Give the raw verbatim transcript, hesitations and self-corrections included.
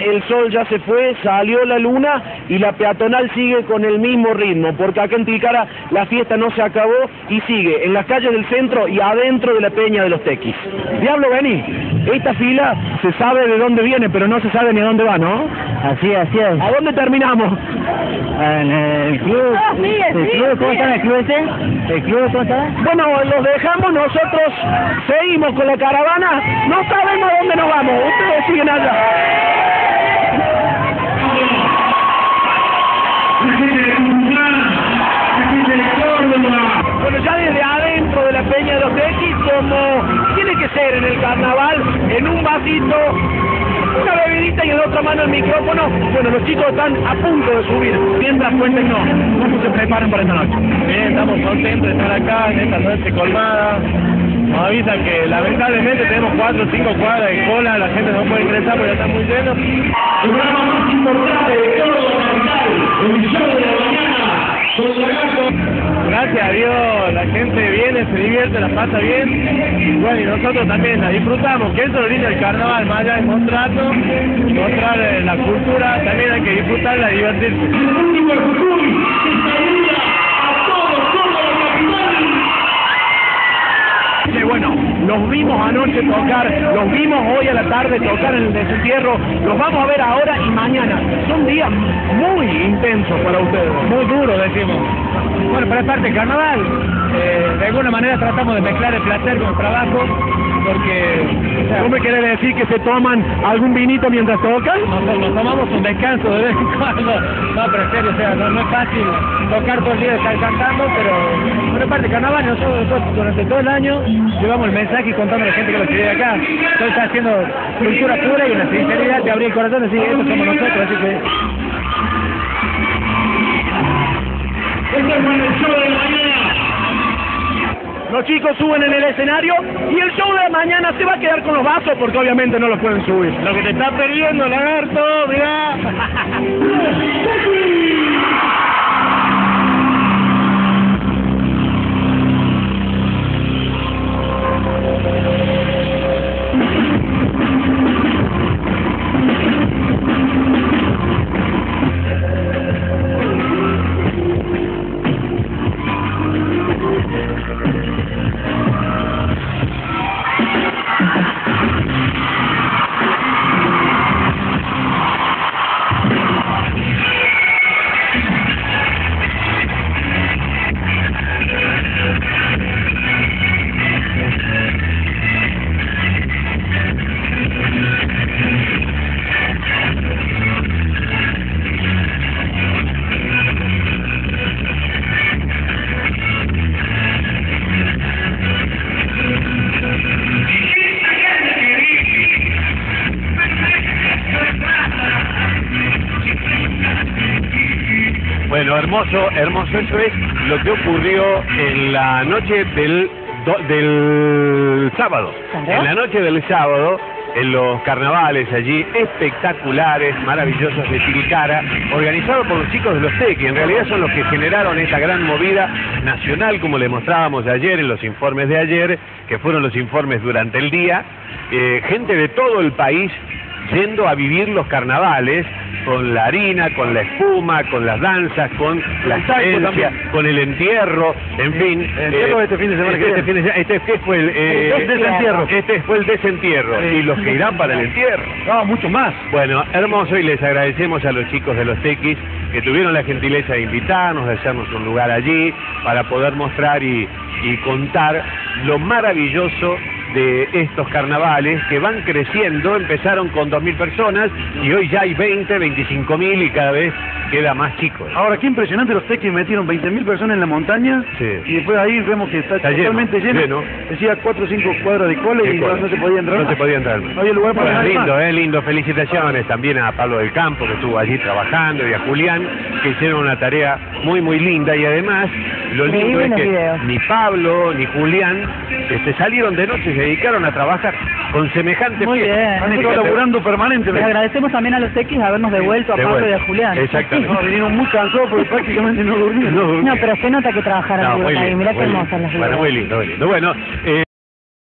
el sol ya se fue, salió la luna y la peatonal sigue con el mismo ritmo, porque acá en Tilcara la fiesta no se acabó y sigue en las calles del centro y adentro de la Peña de los Tequis. Diablo, vení, esta fila se sabe de dónde viene, pero no se sabe ni a dónde va, ¿no? Así es, así es. ¿A dónde terminamos? En el club. Ah, sigue, ¿El sigue, club? ¿Cómo sigue. está el club ese? ¿El club cómo está? Bueno, los dejamos, nosotros seguimos con la caravana, no sabemos a dónde nos vamos, ustedes siguen allá. Bueno, ya desde adentro de la Peña de los Tequis, como tiene que ser en el carnaval, en un vasito, una bebidita y en la otra mano el micrófono. Bueno, los chicos están a punto de subir. Mientras, cuéntenos, ¿cómo se preparan para esta noche? Bien, estamos contentos de estar acá en esta noche colmada. Nos avisan que lamentablemente tenemos cuatro o cinco cuadras de cola, la gente no puede ingresar porque ya está muy lleno. El programa más importante de todo la capital, el show de la mañana, con Lagarto. Gracias a Dios, la gente viene, se divierte, la pasa bien. Bueno, y nosotros también la disfrutamos, que eso es lo lindo del carnaval, más allá de mostrarlo, mostrar eh, la cultura, también hay que disfrutarla y divertirse. El público del Jujuy que saluda a todos, toda la capital. Sí, bueno, los vimos anoche tocar, los vimos hoy a la tarde tocar en el desentierro, los vamos a ver ahora y mañana. Son días muy intensos para ustedes. Muy duro, decimos. Bueno, pero es parte del carnaval. Eh, de alguna manera tratamos de mezclar el placer con el trabajo, porque o sea, ¿Tú me quieres decir que se toman algún vinito mientras tocan? nos, nos tomamos un descanso de vez en cuando. No, pero en serio, o sea, no, no es fácil tocar todo el día, estar cantando, pero bueno, es parte del carnaval. Nosotros, nosotros durante todo el año llevamos el mensaje y contando a la gente que lo quiere acá. Entonces está haciendo cultura pura y en la sinceridad te abrí el corazón y decir, estos somos nosotros, así que... Este es el show de la mañana. Los chicos suben en el escenario y el show de la mañana se va a quedar con los vasos porque obviamente no los pueden subir. Lo que te está perdiendo, Lagarto, mirá. Bueno, hermoso, hermoso, eso es lo que ocurrió en la noche del, do, del sábado. En la noche del sábado, en los carnavales allí, espectaculares, maravillosos de Tilcara, organizados por los chicos de los Tequis. En realidad son los que generaron esta gran movida nacional, como le mostrábamos ayer en los informes de ayer, que fueron los informes durante el día. Eh, gente de todo el país yendo a vivir los carnavales, con la harina, con la espuma, con las danzas, con la esencia, con el entierro, en fin. El entierro eh, este fin de semana este, que este, viene. fin de, este, este fue el, eh, El desentierro. Este fue el desentierro. Sí. Y los que irán para el entierro. No, mucho más. Bueno, hermoso, y les agradecemos a los chicos de los Tequis que tuvieron la gentileza de invitarnos, de hacernos un lugar allí para poder mostrar y, y contar lo maravilloso de estos carnavales que van creciendo. Empezaron con dos mil personas y hoy ya hay veinte, veinticinco mil y cada vez queda más chicos. Ahora, qué impresionante, los Tequis metieron veinte mil personas en la montaña. Sí. Y después ahí vemos que está, Está totalmente lleno, lleno. lleno. Decía cuatro o cinco cuadras de cola y Qué no, cola. no se podía entrar. No más. se podía entrar. No había lugar para Bueno, nadie lindo, más. eh, lindo. Felicitaciones también a Pablo del Campo, que estuvo allí trabajando, y a Julián, que hicieron una tarea muy, muy linda. Y además, lo lindo Increíble es los que videos. ni Pablo ni Julián este, salieron de noche, se dedicaron a trabajar con semejante Muy fiesta. bien. Han estado Fíjate, laburando Les permanentemente. agradecemos también a los Tequis habernos devuelto a de Pablo y vuelta. a Julián. Exactamente. No, vinieron muy cansados porque prácticamente no durmieron. No, No, pero se nota que trabajaron No, duro muy ahí. lindo, Mirá qué muy lindo. hermosas las Bueno, videos. muy lindo, muy lindo. Bueno, eh,